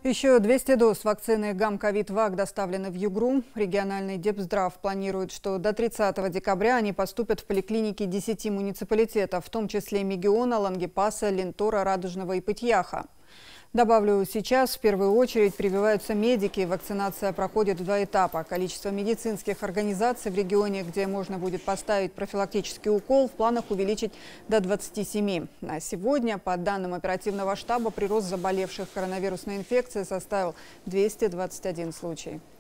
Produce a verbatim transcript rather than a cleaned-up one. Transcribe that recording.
Еще двести доз вакцины Гамковид-Вак доставлены в Югру. Региональный Депздрав планирует, что до тридцатого декабря они поступят в поликлиники десяти муниципалитетов, в том числе Мегиона, Лангепаса, Лентора, Радужного и Пытьяха. Добавлю, сейчас в первую очередь прививаются медики. Вакцинация проходит в два этапа. Количество медицинских организаций в регионе, где можно будет поставить профилактический укол, в планах увеличить до двадцати семи. На сегодня, по данным оперативного штаба, прирост заболевших коронавирусной инфекцией составил двести двадцать один случай.